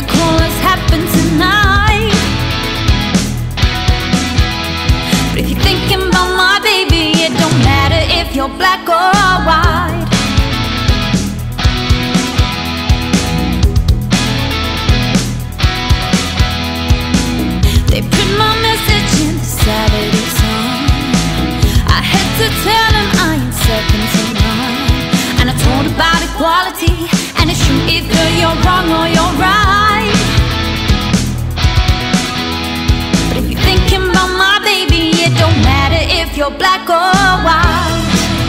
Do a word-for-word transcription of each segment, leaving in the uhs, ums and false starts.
miracles happen tonight. But if you're thinking about my baby, it don't matter if you're black or white. They put my message in the Saturday Sun. I had to tell them I ain't second to none. And I told about equality, and it's true either you're wrong or you're right. But if you're thinking about my baby, it don't matter if you're black or white.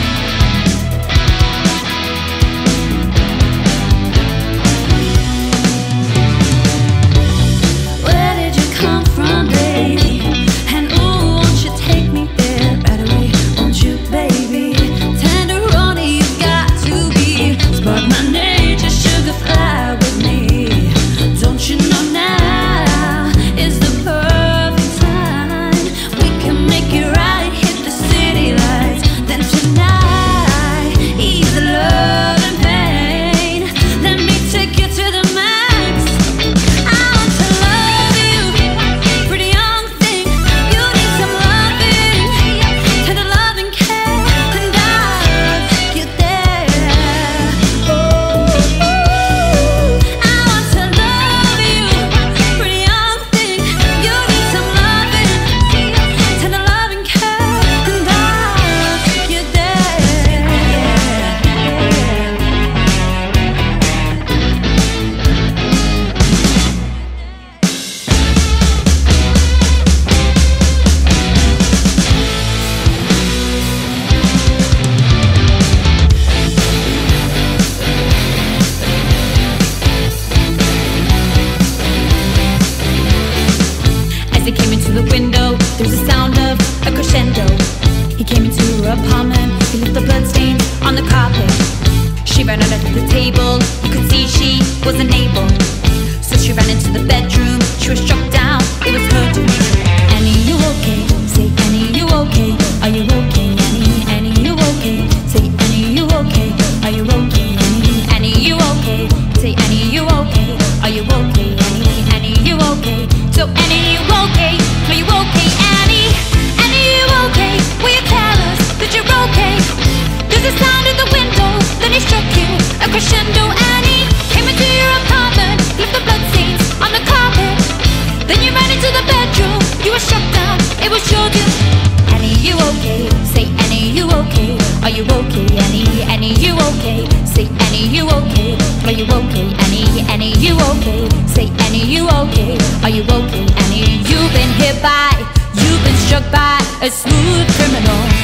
Where did you come from, baby? And ooh, won't you take me there right away? Won't you, baby? Tenderoni, you got to be. Spark my nature, sugar fly with me. Don't you know now is the perfect time? We can make it right, hit the city lights. Then tonight, ease the love and pain. Let me take you to the max. I want to love you, pretty young thing. You need some loving, tender love and care, and I'll take you there. Oh, I want to love you, pretty young thing. You need some loving, tender love and care, and I'll take you there. As he came into the window, there was a sound of a crescendo. He came into her apartment, he left the bloodstains on the carpet. She ran out of the table, he could see she wasn't able. So she ran into the bedroom, she was struck down, it was her doom. Annie, you okay? Say, Annie, you okay? Are you okay, Annie? Annie, you okay? Say, Annie, you okay? Are you okay, Annie? Annie, you okay? Say, Annie, you okay? Are you okay, Annie? Annie, you okay? So, Annie, you okay? Are you okay, Annie? Annie, you okay? Will you tell us that you're okay? There's a sound in the window, then he struck you a crescendo. Annie came into your apartment, left the bloodstains on the carpet. Then you ran into the bedroom, you were struck down, it was your doom. Annie, you okay? Say, Annie, you okay? Are you okay, Annie? Annie, you okay? Say, Annie, you okay? Are you okay, Annie? Annie, you okay? Say, Annie, you okay? Are you okay, Annie? You've been hit by, you've been struck by a smooth criminal.